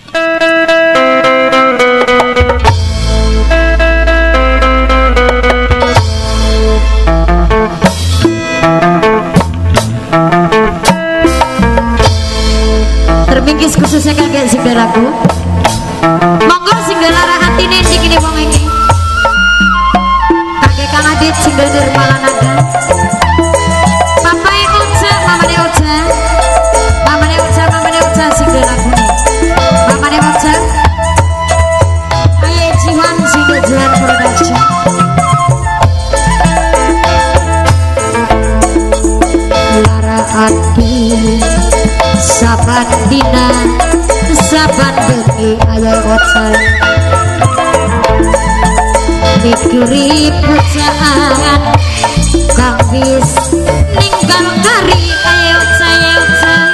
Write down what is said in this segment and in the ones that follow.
Terpingkis khususnya kakek singdaraku. Monggo singdalara atine dikini wong iki. Kakek Kang Adit singgel Nirmalanada. Papai Oja, mamane Oja. Mamane Oja, mamane Oja singdaraku. Mamane Oja. Aye Jiwan singgel Jiwan Production. Lara ati saban dina saban bengi ayah ocan mikiri pujaan kang wis ninggal kari ayah ocan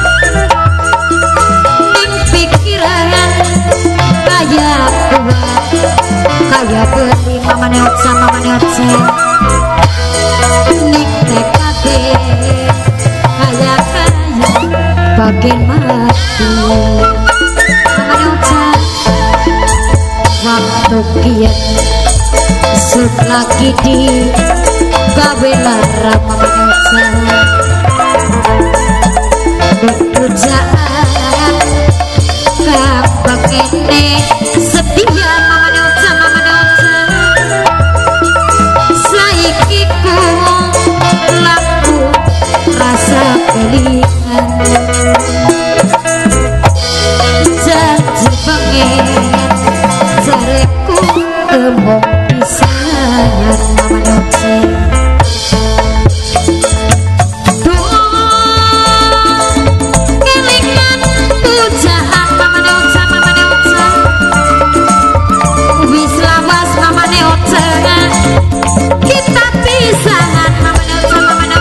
ning pikiran kaya kuat kaya beli mamane ocan ning tekade kaya bagian mati mamane ocan waktu kian sud lagi di gawe lara mamane ocan pujaan gampang ini setia mamane ocan saiki ku laku rasa pilihan janji pengen jareku tembok pisahan mamane ocan kelingan pujaan mamane ocan wis lawas mamane ocan kita pisahan mamane ocan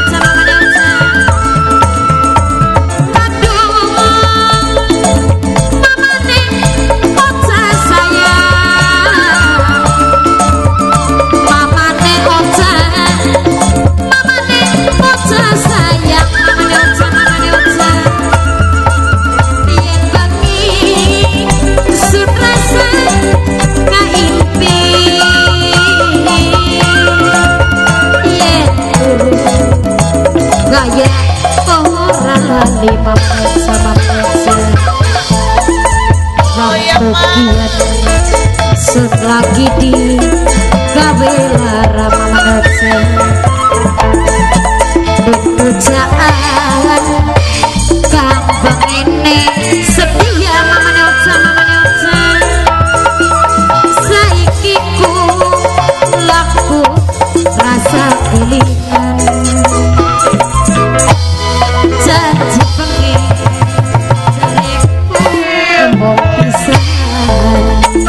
sud lagi di gawe lara mamane ocan pujaan gampang ini setia mamane ocan saiki ku laku rasa pilihan janji pengen jareku tembok pisahan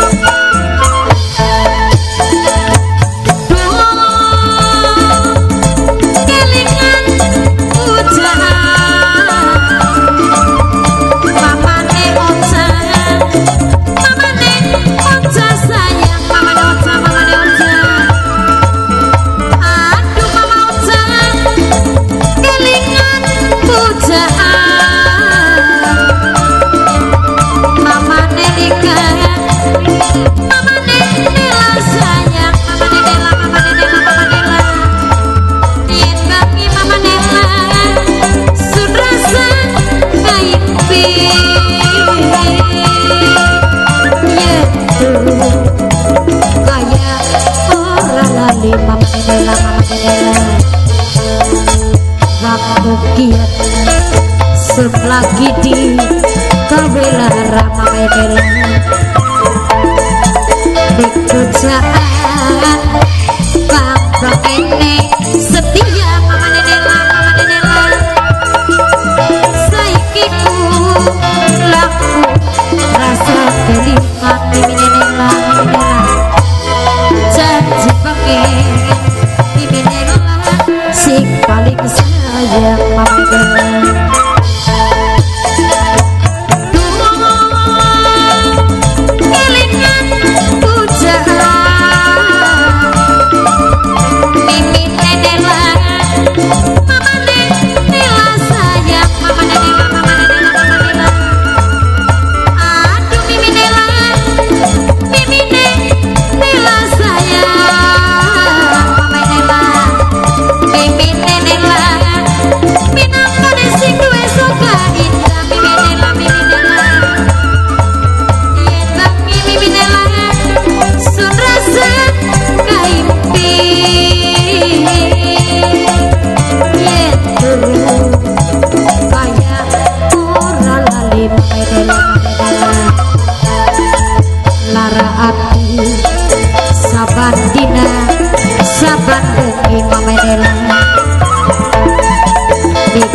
waktu kiat sud lagi di gawe lara mamane pujaan gampang ini setia mamane saiki ku laku rasa pilihan janji pengen sing paling sayang mamane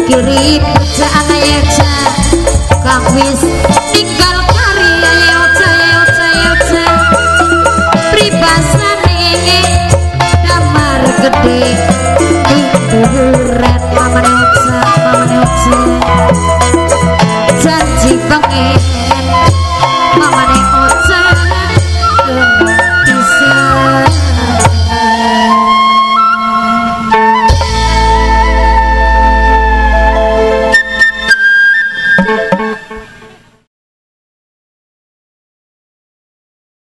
kiri puja anayaksa kang wis tinggal